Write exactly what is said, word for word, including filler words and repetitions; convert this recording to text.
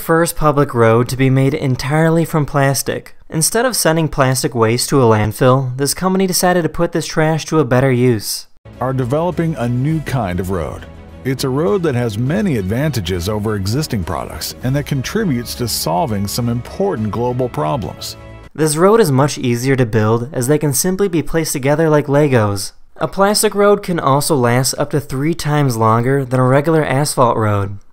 first public road to be made entirely from plastic. Instead of sending plastic waste to a landfill, this company decided to put this trash to a better use. Are developing a new kind of road. It's a road that has many advantages over existing products and that contributes to solving some important global problems. This road is much easier to build as they can simply be placed together like Legos. A plastic road can also last up to three times longer than a regular asphalt road.